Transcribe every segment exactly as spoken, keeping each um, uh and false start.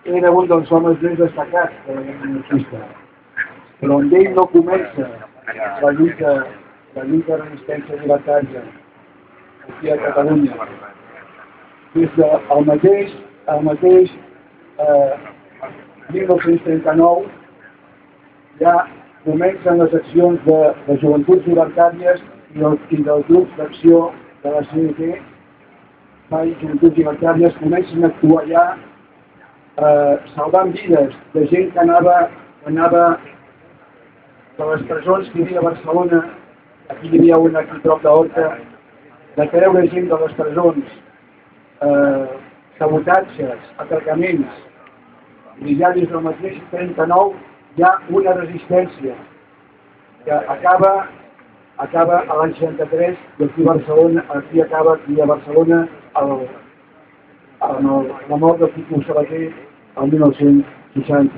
era un dels homes més destacats de la anarquista. Però on ell no comença la lluita, la lluita de resistència llibertària aquí a Catalunya. Des del mateix, el mateix eh, mil nou-cents trenta-nou ja comencen les accions de, de joventuts llibertàries i, el, i dels grups d'acció de la C N T. Mai joventuts llibertàries comencen a actuar ja eh, salvant vides de gent que anava, que anava de les presons que hi havia a Barcelona. Aquí hi havia una aquí prop d'Horta, de treure gent de les presons, eh, sabotatges, atracaments, i ja des del mateix trenta-nou hi ha una resistència que acaba, acaba a l'any seixanta-tres i aquí a Barcelona, aquí acaba aquí a Barcelona el, el, el, la mort del Quico Sabater el mil nou-cents seixanta.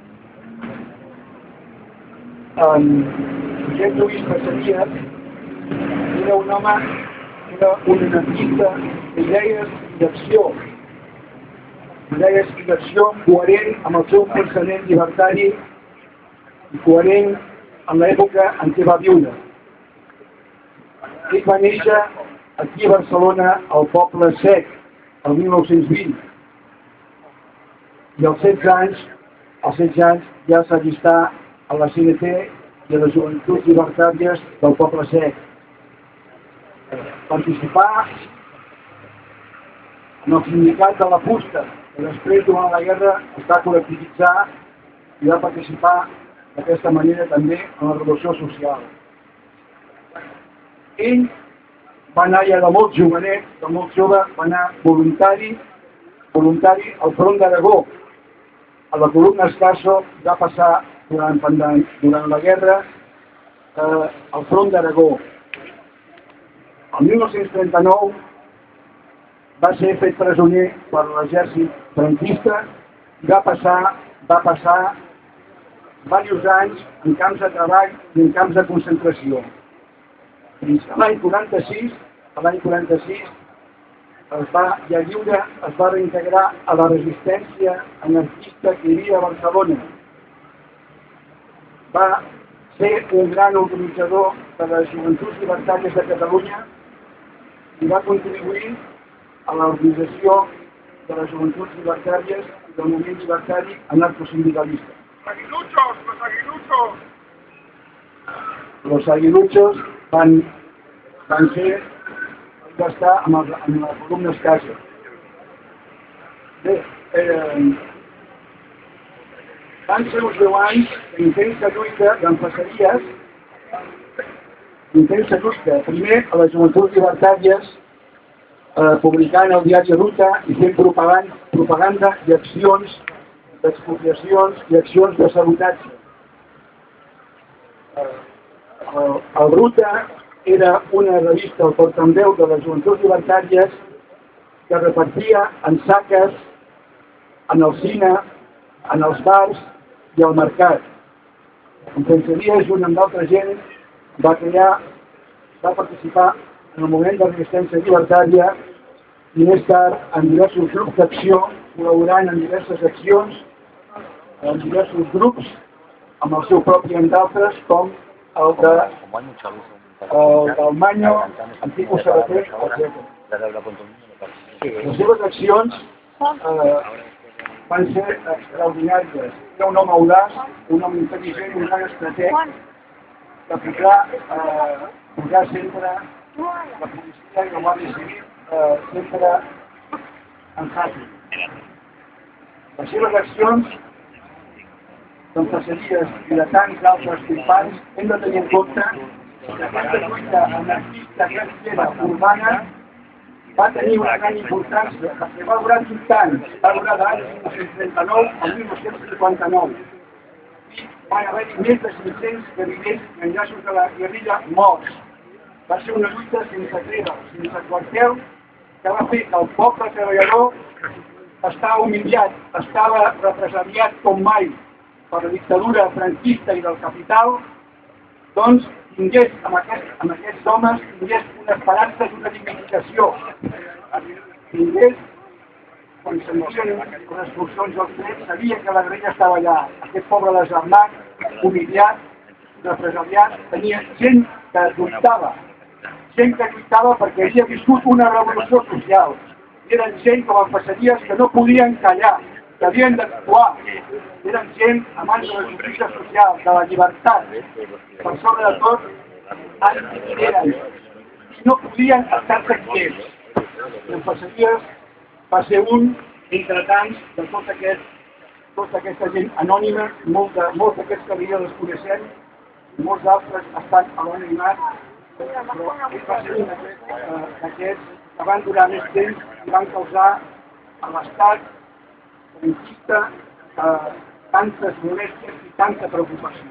En Josep Lluís Massaries era un home, era un anarquista d'idees i d'acció, d'idees i d'acció coherent amb el seu pensament llibertari i coherent amb l'època en què va viure. Ell va néixer aquí a Barcelona, al poble Sec, el mil nou-cents vint, i als setze anys, als setze anys ja s'allistà a la C N T i a les joventuts llibertàries del poble Sec. Participar en el sindicat de la fusta, que després, durant la guerra, es va col·lectivitzar i va participar d'aquesta manera també en la revolució social. Ell va anar ja de molt jovenet, de molt jove, va anar voluntari, voluntari al front d'Aragó. A la columna Escasso va passar durant, durant la guerra eh, al front d'Aragó. El mil nou-cents trenta-nou va ser fet presoner per l'exèrcit franquista i va passar, va passar diversos anys en camps de treball i en camps de concentració. Fins a l'any quaranta-sis, a l'any quaranta-sis es va, ja lliure, es va reintegrar a la resistència anarquista que hi havia a Barcelona. Va ser un gran organitzador de les joventuts llibertàries de Catalunya i va contribuir a l'organització de les joventuts llibertàries i del moviment llibertari anarcosindicalista. ¡Aguiluchos! ¡Los aguiluchos! Los aguiluchos van, van ser, va estar amb, el, amb la columna Escasso. Bé, eh, van ser uns deu anys d'intensa lluita d'empresaries, d'intensa lluita, primer a les joventuts llibertàries, eh, publicant el diari Ruta i fent propaganda, propaganda i accions d'expropiacions i accions de sabotatge. El, el Ruta era una revista, el portaveu de les joventuts llibertàries, que repartia en saques, en el cine, en els bars i al mercat. En Pensaria, junt amb d'altra gent, va crear, va participar en el moviment de resistència llibertària i més tard en diversos grups d'acció, col·laborant en diverses accions, en diversos grups, amb el seu propi i en d'altres, com el de el del Manyo, en Quico Sabater, etcètera. Les seves accions eh, van ser extraordinàries. Era un home audaç, un home intel·ligent, un gran estrateg, que posar, eh, posar sempre la policia i la Guàrdia Civil eh, sempre en fàcil. Les seves accions d'empresaries i de tants altres companys hem de tenir en compte que aquesta lluita anarquista guerrillera urbana va tenir una gran importància perquè va durar vint anys, va durar de l'any mil nou-cents trenta-nou al mil nou-cents cinquanta-nou. Van haver-hi més de cinc-cents guerrillers i enllaços de la guerrilla morts. Va ser una lluita sense treva, sense quartel, que va fer que el poble treballador estava humiliat, estava represaliat com mai per la dictadura franquista i del capital, doncs tingués amb, aquest, amb aquests homes tingués una esperança d'una dignificació, tingués quan sentien les expulsions dels trets, sabia que la guerrilla estava allà. Aquest poble desarmat, humiliat, represaliat, tenia gent que lluitava, gent que lluitava perquè havia viscut una revolució social. Eren gent com en Passaries que no podien callar, que havien d'actuar. Eren gent amants de la justícia social, de la llibertat. Per sobre de tot, eren i no podien estar-se quiets. I en Passaries va ser un, entre tants, de tot aquest, tota aquesta gent anònima, molts d'aquests que avui els coneixem, molts d'altres estan a l'anonimat, però ell va ser un d'aquests que van durar més temps i van causar a l'estat franquista tantes molèsties i tanta preocupació.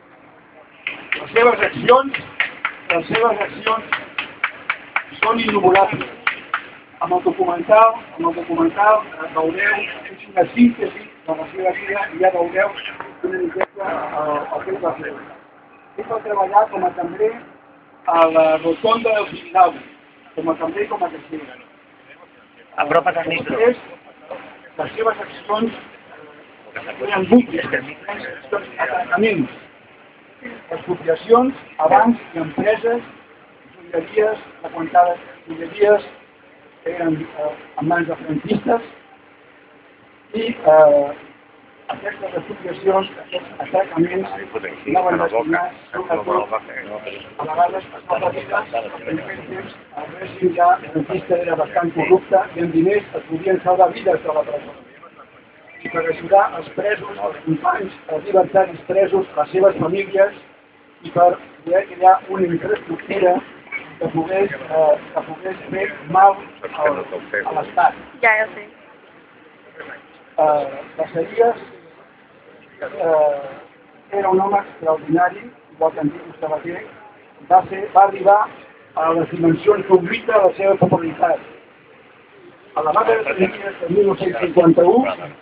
Les seves accions, les seves accions són innumerables. Amb el documental, amb el documental veureu una síntesi de la seva vida i ja veureu una miqueta el que va fer. Ell va treballar com a cambrer a la rotonda del Tibidabo, com a cambrer i com a caixer. Apropa't al micro. Les seves accions eren múltiples, atracaments, expropiacions a bancs i empreses, joieries freqüentades, joieries que eren eh, en mans de franquistes i eh, aquestes expropiacions, aquests atracaments anaven destinats sobretot a vegades es va dedicar en aquell temps el règim ja franquista era bastant corrupte i amb diners es podien salvar vides de la presó. I per ajudar els presos, els companys, els llibertaris presos, les seves famílies i per poder crear una infraestructura que pogués, eh, que pogués fer mal al, a l'Estat. Ja, ja sé. Eh, Passaries eh, era un home extraordinari, igual que Antico Sabater, va, ser, va arribar a les dimensions d'un mite de la seva popularitat. A la vaga de Passaries de mil nou-cents cinquanta-u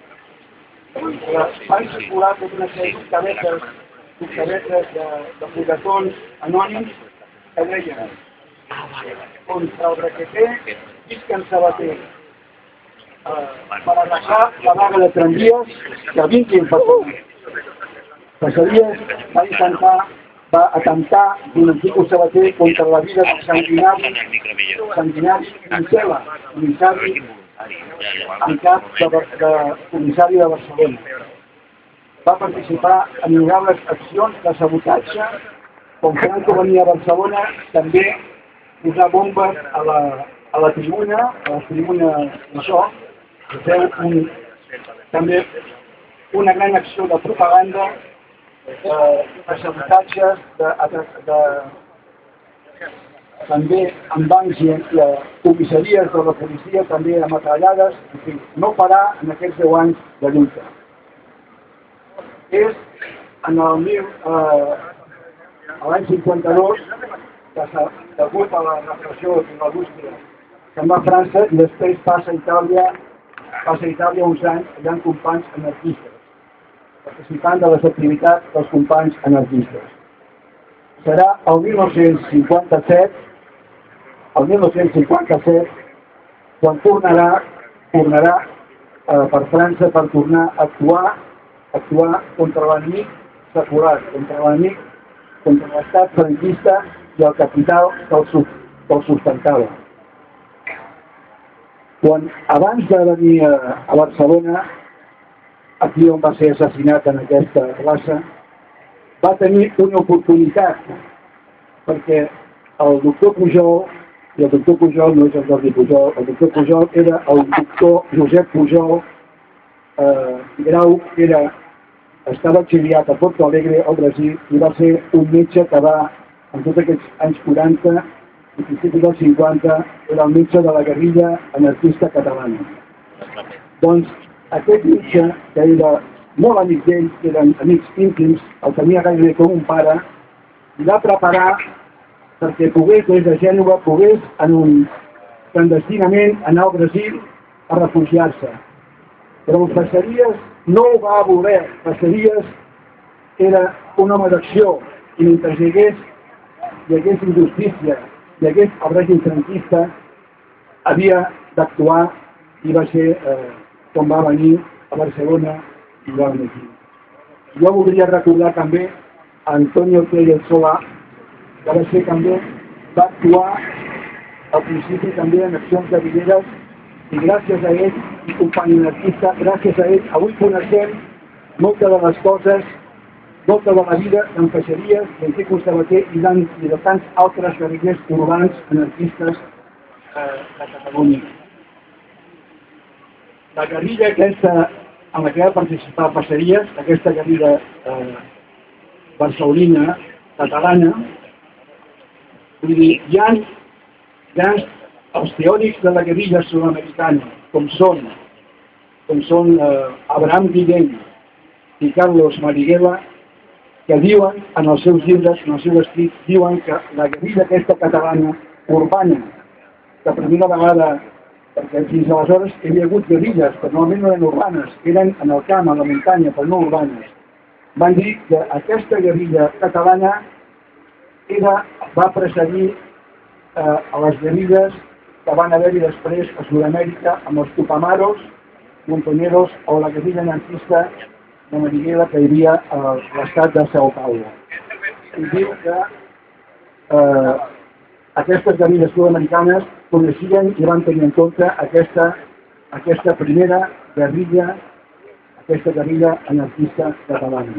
van circular tota una sèrie d'octavetes, d'octavetes de, de fulletons anònims que deien contra el requeté, visca en Sabater, eh, per arrasar la vaga de tramvies que vinguin Passaries. Passaries va intentar, va atemptar d'un Antico Sabater contra la vida del sanguinari, sanguinari Vincela, comissari en cap de, de comissari de Barcelona. Va participar en innombrables accions de sabotatge. Quan Franco venia a Barcelona, també posar bombes a la, a la tribuna, a la tribuna d'això, que feu un, també una gran acció de propaganda, eh, de sabotatges, de, de, de, també amb bancs i eh, comissaries de la policia, també ametrallades, en fi, no parar en aquests deu anys de lluita. És en el mil, eh, l'any cinquanta-dos, que degut a la repressió i la búsqueda se'n va a França i després passa a Itàlia, passa a Itàlia uns anys allà amb companys anarquistes, participant de les activitats dels companys anarquistes. Serà el mil nou-cents cinquanta-set, el mil nou-cents cinquanta-set, quan tornarà, tornarà eh, per França per tornar a actuar, actuar contra l'enemic secular, contra l'enemic, contra l'estat franquista i el capital que el, que el sustentava. Quan abans de venir a, a Barcelona, aquí on va ser assassinat en aquesta plaça, va tenir una oportunitat, perquè el doctor Pujol, i el doctor Pujol no és el Jordi Pujol, el doctor Pujol era el doctor Josep Pujol, eh, Grau, que era, estava exiliat a Porto Alegre, al Brasil, i va ser un metge que va, en tots aquests anys quaranta i principis dels cinquanta, era el metge de la guerrilla anarquista catalana. Doncs aquest metge, que era molt amic d'ell, que eren amics íntims, el tenia gairebé com un pare, i va preparar perquè pogués, des de Gènova, pogués en un clandestinament anar al Brasil a refugiar-se. Però el Passaries no ho va voler. Passaries era un home d'acció i mentre hi hagués, hi hagués injustícia, hi hagués el règim franquista, havia d'actuar i va ser eh, quan va venir a Barcelona i va venir aquí. Jo voldria recordar també a Antonio Pérez Solà, que va ser també, va actuar al principi també en accions guerrilleres, i gràcies a ell, un company anarquista, gràcies a ell, avui coneixem moltes de les coses, molta de la vida d'en Feixeries, d'en Quico Sabater i, i de tants altres guerrillers urbans anarquistes eh, de Catalunya. La guerrilla aquesta en la que va participar Feixeries, aquesta guerrilla eh, barcelonina, catalana, vull dir, hi ha, hi ha els teòrics de la guerrilla sud-americana, com són, com són eh, Abraham Guillén i Carlos Marighella, que diuen en els seus llibres, en els seus escrits, diuen que la guerrilla aquesta catalana, urbana, que per primera vegada, perquè fins aleshores hi havia hagut guerrilles, però normalment no eren urbanes, eren en el camp, a la muntanya, però no urbanes. Van dir que aquesta guerrilla catalana era, va precedir eh, a les guerrilles que van haver-hi després a Sud-amèrica amb els Tupamaros, Montoneros o la guerrilla anarquista de Marighella que hi havia a l'estat de São Paulo. I diu que eh, aquestes guerrilles sud-americanes coneixien i van tenir en compte aquesta, aquesta primera guerrilla, aquesta guerrilla anarquista catalana.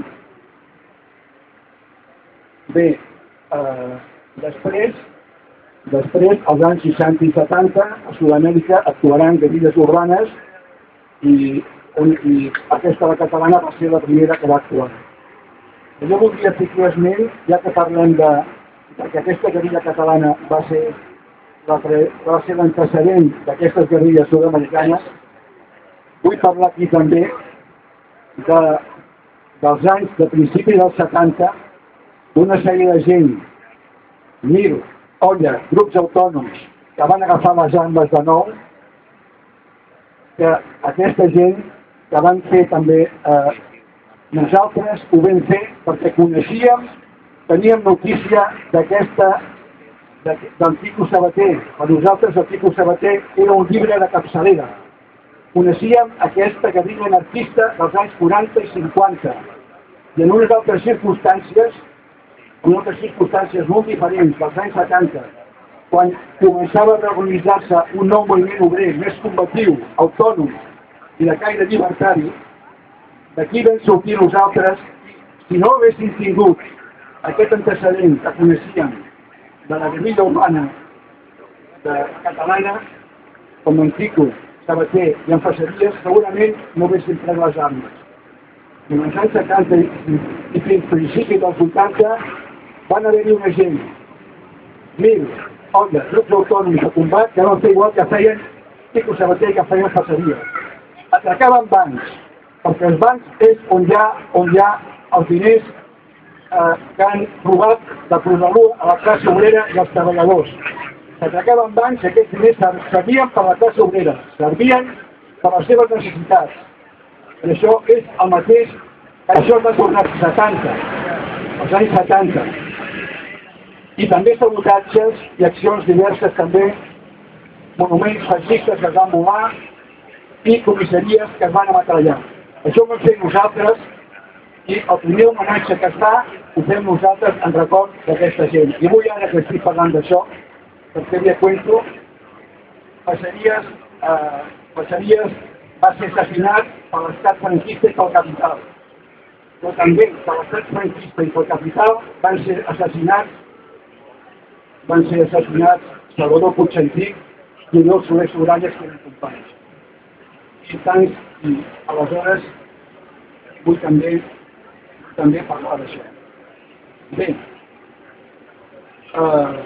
Bé, eh, després, després, als anys seixanta i setanta, a Sud-amèrica actuaran guerrilles urbanes i i aquesta, la catalana, va ser la primera que va actuar. Jo voldria fer aquí esment, ja que parlem de... perquè aquesta guerrilla catalana va ser va ser l'antecedent d'aquestes guerrilles sud-americanes, vull parlar aquí també de, dels anys de principi dels setanta, d'una sèrie de gent, Mir, Olla, grups autònoms, que van agafar les armes de nou, que aquesta gent que van fer també, eh, nosaltres ho vam fer perquè coneixíem, teníem notícia d'aquesta, de, del Quico Sabater. Per nosaltres el Quico Sabater era un llibre de capçalera. Coneixíem aquesta guerrilla anarquista dels anys quaranta i cinquanta. I en unes altres circumstàncies, en altres circumstàncies molt diferents dels anys setanta, quan començava a reorganitzar-se un nou moviment obrer, més combatiu, autònom, i de caire llibertari, d'aquí vam sortir nosaltres, si no haguéssim tingut aquest antecedent que coneixíem de la guerrilla urbana de catalana, com en Quico Sabater i en Feixeries, segurament no haguéssim pres les armes. I en els anys setanta i fins principi dels vuitanta van haver-hi una gent, mil, Olla, grups autònoms de combat, que van fer igual que feien Quico Sabater i que feien Feixeries. Atracaven bancs, perquè els bancs és on hi ha, on hi ha els diners eh, que han robat de Prosalú a la classe obrera i als treballadors. S'atracaven bancs i aquests diners servien per la classe obrera, servien per les seves necessitats. I això és el mateix, això es va tornar als setanta, als anys setanta. I també sabotatges i accions diverses també, monuments feixistes que es van volar, i comissaries que es van ametrallar. Això ho vam fer nosaltres i el primer homenatge que es fa ho fem nosaltres en record d'aquesta gent. I avui ara que estic parlant d'això, perquè li cuento, Feixeries, eh, Feixeries va ser assassinat per l'estat franquista i pel capital. Però també per l'estat franquista i pel capital van ser assassinats van ser assassinats Salvador Puigcentric i Oriol Soler Soralles, que eren companys. I tants, i aleshores vull també, també parlar d'això. Bé, eh,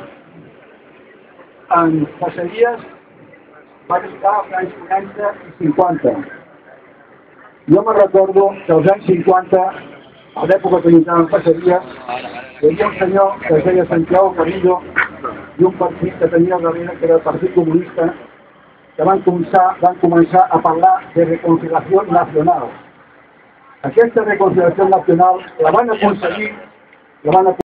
en Feixeries va lluitar als anys quaranta i cinquanta. Jo me recordo que als anys cinquanta, a l'època que lluitava en Feixeries, hi havia un senyor que es deia Santiago Carrillo i un partit que tenia al darrere, que era el Partit Comunista, que van començar, van començar a parlar de reconciliació nacional. Aquesta reconciliació nacional la van aconseguir, la van aconseguir